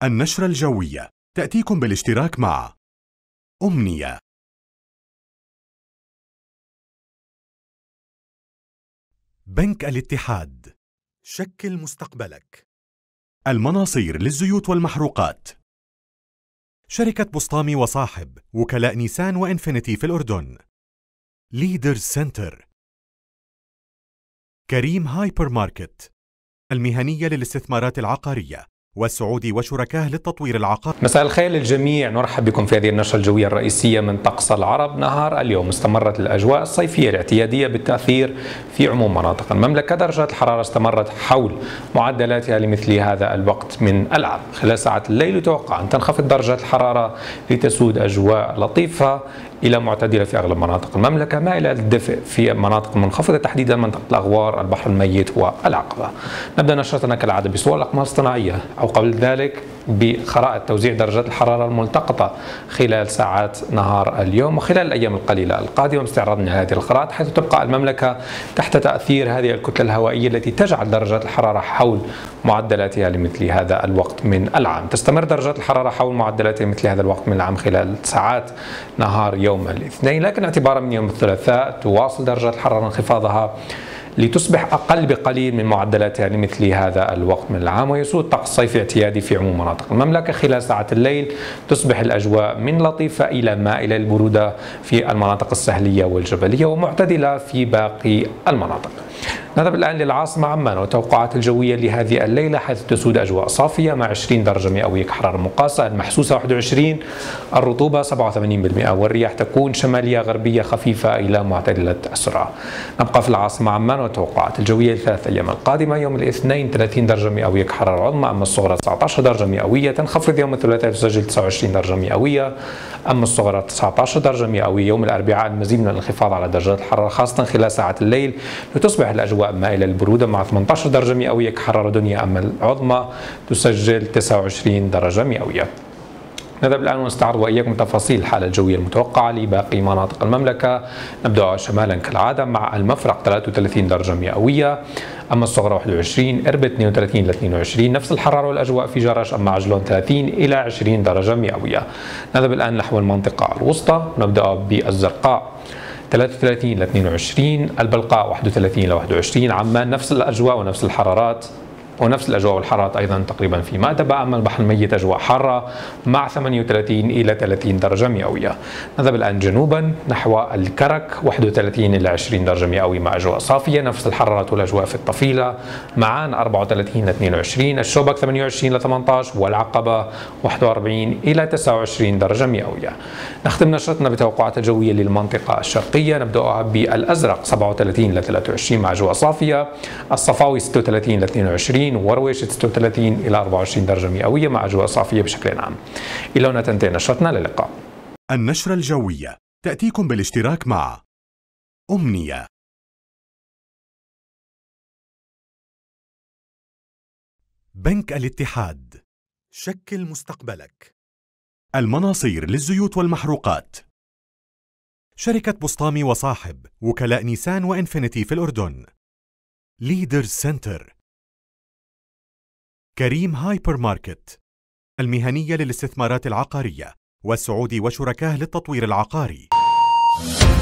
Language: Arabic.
النشرة الجوية تأتيكم بالاشتراك مع أمنية. بنك الاتحاد، شكل مستقبلك. المناصير للزيوت والمحروقات. شركة بسطامي وصاحب، وكلاء نيسان وإنفينيتي في الأردن. ليدرز سنتر. كريم هايبر ماركت، المهنية للاستثمارات العقارية، والسعودي وشركاه للتطوير العقاري. مساء الخير للجميع، نرحب بكم في هذه النشرة الجوية الرئيسية من طقس العرب. نهار اليوم استمرت الأجواء الصيفية الاعتيادية بالتأثير في عموم مناطق المملكة. درجات الحرارة استمرت حول معدلاتها لمثل هذا الوقت من العام. خلال ساعات الليل يتوقع أن تنخفض درجات الحرارة لتسود أجواء لطيفة إلى معتدلة في أغلب مناطق المملكة، مائلة للدفء في مناطق منخفضة، تحديدا منطقة الأغوار، البحر الميت والعقبة. نبدأ نشرتنا كالعادة بصور الأقمار الصناعية، أو قبل ذلك بخرائط توزيع درجات الحرارة الملتقطة خلال ساعات نهار اليوم وخلال الأيام القليلة القادمة، باستعراضنا هذه الخرائط حيث تبقى المملكة تحت تأثير هذه الكتلة الهوائية التي تجعل درجات الحرارة حول معدلاتها لمثل هذا الوقت من العام. تستمر درجات الحرارة حول معدلاتها مثل هذا الوقت من العام خلال ساعات نهار يوم الاثنين، لكن اعتبارا من يوم الثلاثاء تواصل درجات الحرارة انخفاضها لتصبح أقل بقليل من معدلاتها لمثل هذا الوقت من العام، ويسود طقس صيفي اعتيادي في عموم مناطق المملكة. خلال ساعات الليل تصبح الأجواء من لطيفة إلى مائلة للبرودة في المناطق الساحلية والجبلية، ومعتدلة في باقي المناطق. نذهب الآن للعاصمة عمان والتوقعات الجوية لهذه الليلة، حيث تسود أجواء صافية مع 20 درجة مئوية كحرارة مقاسة، المحسوسة 21، الرطوبة 87%، والرياح تكون شمالية غربية خفيفة إلى معتدلة السرعة. نبقى في العاصمة عمان والتوقعات الجوية للثلاث أيام القادمة. يوم الاثنين 30 درجة مئوية كحرارة عظمى، أما الصغرى 19 درجة مئوية. تنخفض يوم الثلاثاء تسجل 29 درجة مئوية، أما الصغرى 19 درجة مئوية. يوم الأربعاء المزيد من الانخفاض على درجات الحرارة خاصة خلال ساعات الليل، لتصبح الأجواء مائلة للبرودة مع 18 درجة مئوية كحرارة دنيا، أما العظمى تسجل 29 درجة مئوية. نذهب الآن ونستعرض وإياكم تفاصيل الحالة الجوية المتوقعة لباقي مناطق المملكة. نبدأ شمالا كالعادة مع المفرق 33 درجة مئوية، أما الصغرى 21، إربد 32 إلى 22، نفس الحرارة والأجواء في جرش، أما عجلون 30 إلى 20 درجة مئوية. نذهب الآن نحو المنطقة الوسطى، نبدأ بالزرقاء 33 إلى 22، البلقاء 31 إلى 21، عمان نفس الأجواء ونفس الحرارات ونفس الأجواء والحرارات أيضا تقريبا في مأدبة، أما البحر الميت أجواء حارة مع 38 إلى 30 درجة مئوية. نذهب الآن جنوبا نحو الكرك 31 إلى 20 درجة مئوية مع أجواء صافية، نفس الحرارات والأجواء في الطفيلة، معان 34 إلى 22، الشوبك 28 إلى 18، والعقبة 41 إلى 29 درجة مئوية. نختم نشرتنا بتوقعات الجوية للمنطقة الشرقية، نبدأها بالأزرق 37 إلى 23 مع أجواء صافية، الصفاوي 36 إلى 22، ورويش 36 إلى 24 درجة مئوية مع أجواء صافية بشكل عام. إلى هنا تنتهي نشرتنا، للقاء. النشرة الجوية تأتيكم بالاشتراك مع أمنية. بنك الاتحاد، شكل مستقبلك. المناصير للزيوت والمحروقات. شركة بسطامي وصاحب، وكلاء نيسان وإنفينيتي في الأردن. ليدرز سنتر. كريم هايبر ماركت، المهنية للاستثمارات العقارية، والسعودي وشركاه للتطوير العقاري.